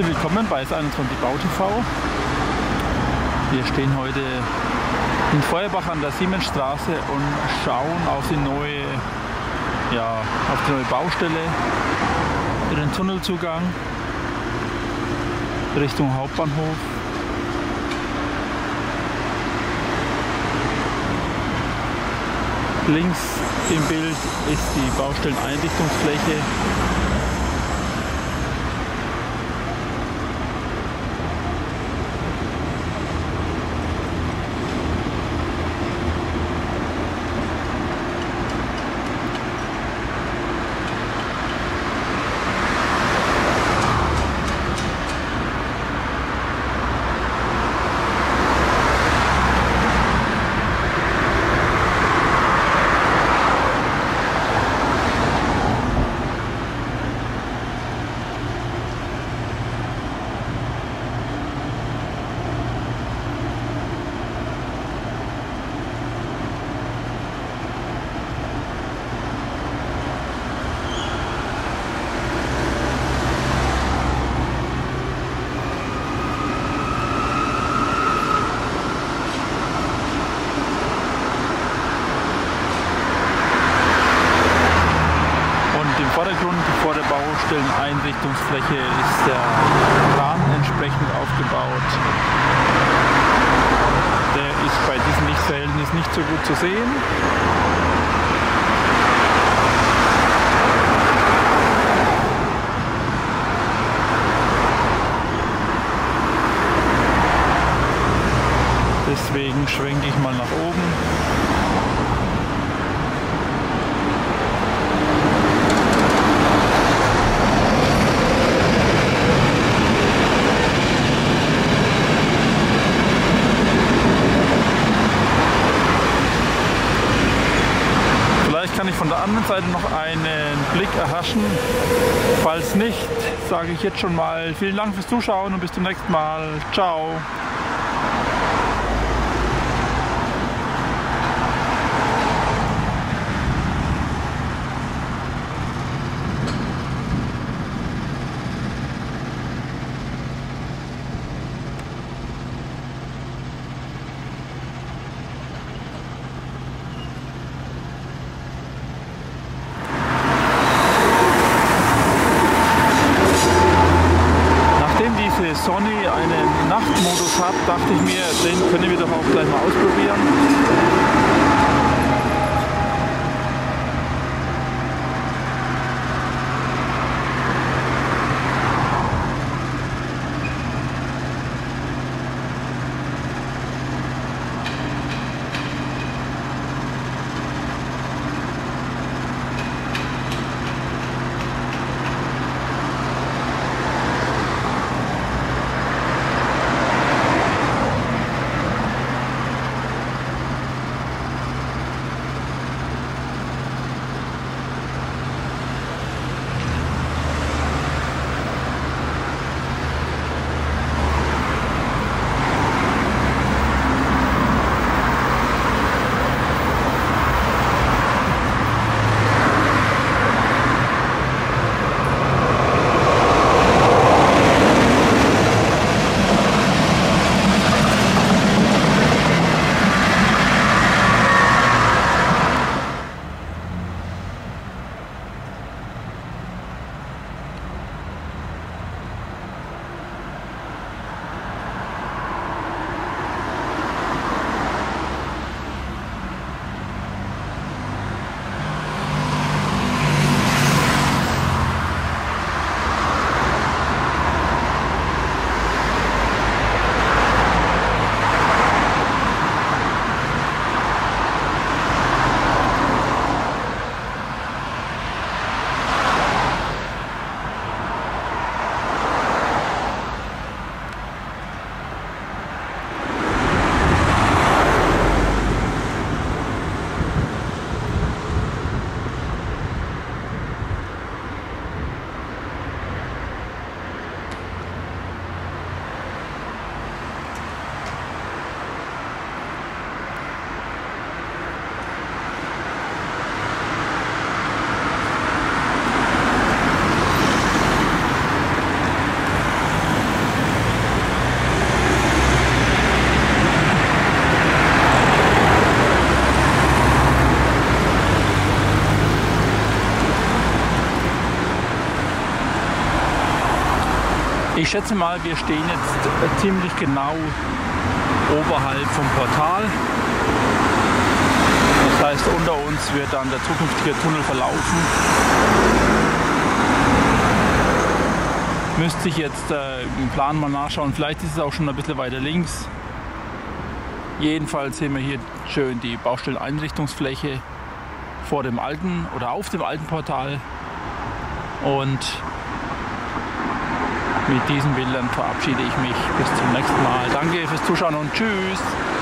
Herzlich willkommen bei S21 Bau TV. Wir stehen heute in Feuerbach an der Siemensstraße und schauen auf die neue Baustelle, den Tunnelzugang Richtung Hauptbahnhof. Links im Bild ist die Baustelleneinrichtungsfläche. Vor der Baustelleneinrichtungsfläche ist der Rahmen entsprechend aufgebaut. Der ist bei diesem Lichtverhältnis nicht so gut zu sehen. Deswegen schwenke ich mal nach oben. Kann ich von der anderen Seite noch einen Blick erhaschen. Falls nicht, sage ich jetzt schon mal vielen Dank fürs Zuschauen und bis zum nächsten Mal. Ciao. Sonny einen Nachtmodus hat, dachte ich mir, den können wir doch auch gleich mal ausprobieren. Ich schätze mal, wir stehen jetzt ziemlich genau oberhalb vom Portal. Das heißt, unter uns wird dann der zukünftige Tunnel verlaufen. Müsste ich jetzt im Plan mal nachschauen, vielleicht ist es auch schon ein bisschen weiter links. Jedenfalls sehen wir hier schön die Baustelleneinrichtungsfläche vor dem alten oder auf dem alten Portal. Und mit diesen Bildern verabschiede ich mich bis zum nächsten Mal. Danke fürs Zuschauen und tschüss!